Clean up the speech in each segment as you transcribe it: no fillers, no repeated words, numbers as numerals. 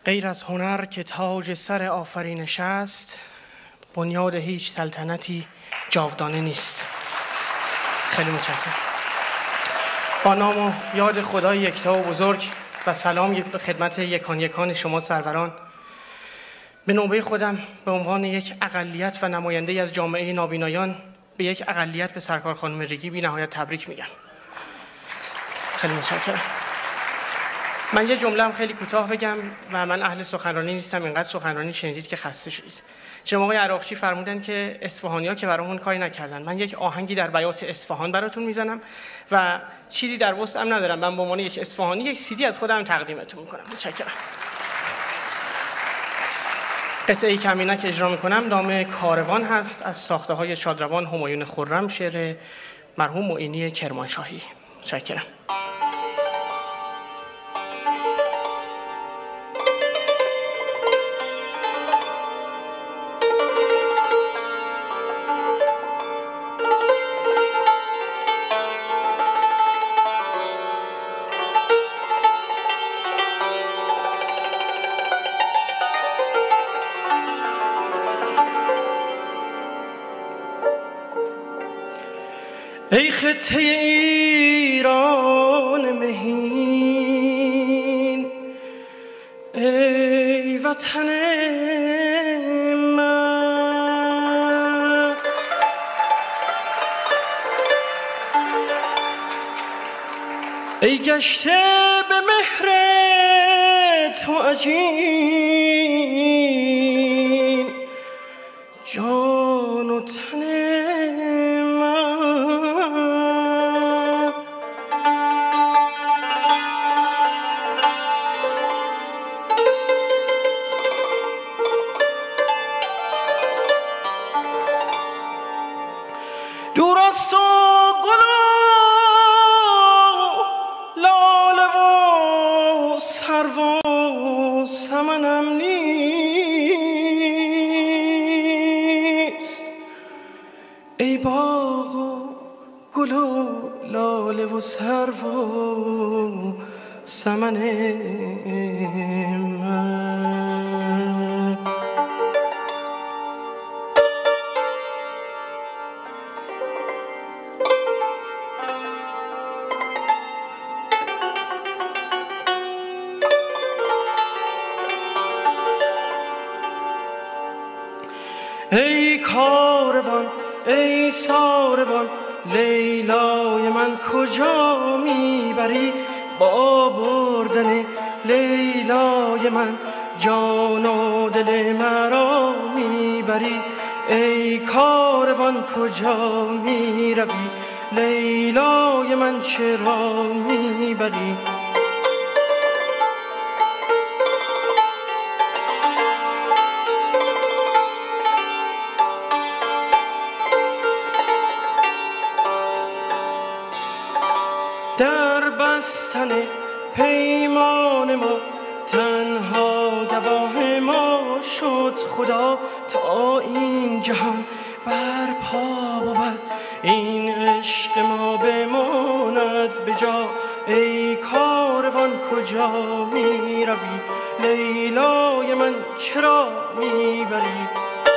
غیر از هنر که تاج سر آفرینش است، بنیاد هیچ سلطنتی جاودانه نیست. خیلی متشکرم. با نام و یاد خدای یکتا و بزرگ و سلام به خدمت یکان یکان شما سروران، به نوبه خودم به عنوان یک اقلیت و نماینده از جامعه نابینایان به یک اقلیت به سرکار خانم ریگی بی نهایت تبریک میگم. خیلی متشکرم. من یه جمله هم خیلی کوتاه بگم و من اهل سخنرانی نیستم، اینقدر سخنرانی شنیدید که خسته شدید. جناب آقای عراقچی فرمودن که اصفهانی‌ها که برامون کاری نکردن. من یک آهنگی در بیات اصفهان براتون میزنم و چیزی در وسعم ندارم. من به عنوان یک اصفهانی یک CD از خودم تقدیمتون میکنم. متشکرم. قطعه‌ای که همینک اجرا میکنم نام کاروان هست، از ساخته‌های شادروان همایون خرم، شعر مرحوم معینی کرمانشاهی. متشکرم. ای خطه ایران مهین، ای وطن من، ای گشته به مهر تو عجین جان و تن دوراست و گل و لاله و سرو و سمنم نیست، ای باغ و گل و لاله و سرو و سمن من. ای کاروان ای ساربان، لیلای من کجا میبری؟ با بردن لیلای من جان و دل مرا میبری. ای کاروان کجا میروی؟ لیلای من چرا میبری؟ در بستن پیمان ما تنها گواه ما شد خدا، تا این جهان برپا بود این عشق ما بماند به جا. ای کاروان کجا می روی؟ لیلای من چرا میبری؟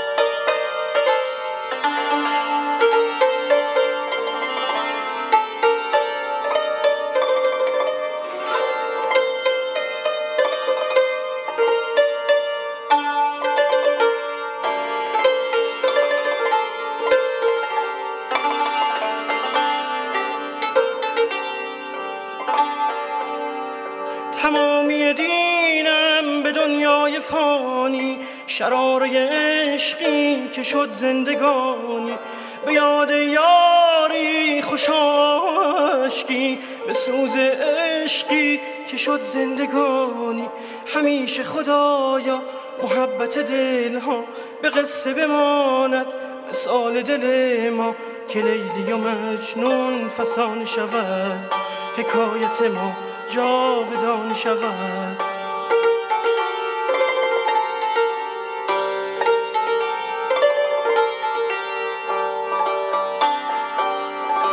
تمامی دینم به دنیای فانی، شراره عشقی که شد زندگانی. به یاد یاری خوش عشقی، به سوز عشقی که شد زندگانی. همیشه خدایا محبت دلها به قصه بماند، مثال دل ما که لیلی و مجنون فسانه شود، حکایت ما جاودان شود.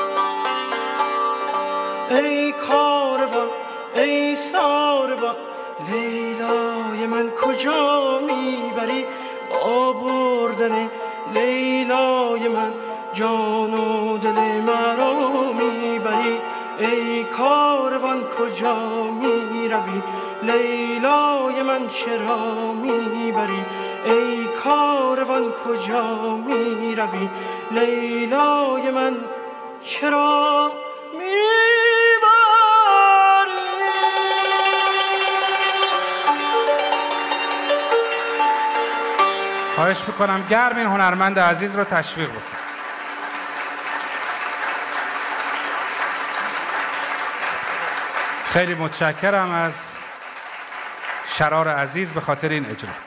ای کاروان ای ساربان، لیلای من کجا میبری با بردن لیلای من جان و دل مرا میبری ای کاروان کجا میروی لیلای من چرا میبری ای کاروان کجا میروی لیلای من چرا میبری. خواهش میکنم گرم این هنرمند عزیز رو تشویق بکنم. خیلی متشکرم از شرار عزیز به خاطر این اجرا.